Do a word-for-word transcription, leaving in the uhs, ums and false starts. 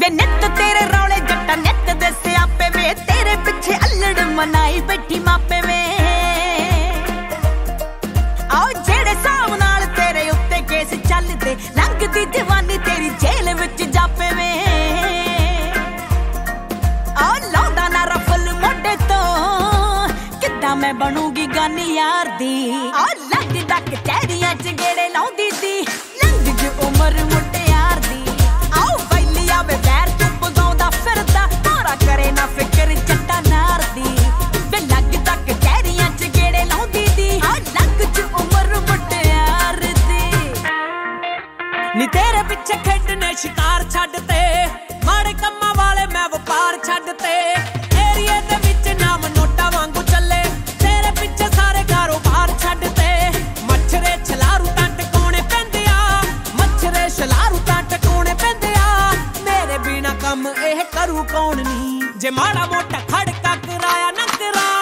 वे नित तेरे रौले जट्टा नित दे स्यापे वे तेरे पिछे अल्लड़ मनाई बैठी मापे वे आओ जेड़े साम नाल तेरे उत्ते केस चलदे लंघदी जवानी तेरी जेल विच जापे वे आओ लौंदा ना रफल मोढे तो किद्दां मैं बनूंगी गानी यार दी आओ लगदा कचहरियां च गेड़े लाउंदी दी लंघ ज उमर मुटियार दी आओ वैली आवे बैर चुप गाउंदा फिरदा तारा करे ना फिकर चट्टा नार दी वे लगदा कचहरियां च गेड़े लाउंदी दी आ लंघ ज उमर मुटियार दी नी तेरे पिछे खेडने शिकार छड्डते माड़े कम्मां वाले मैं वपार छड्डते एरिए दे विच नाम नोटा वांगू चले तेरे पिछे सारे कारोबार छड्डते मच्छरे छलारू तां टकाउने पैंदे आ मच्छरे छलारू तां टकाउने पैंदे आ मेरे बिना कम एह करू कौन नी जे माड़ा मोटा खड़का कराया ना करा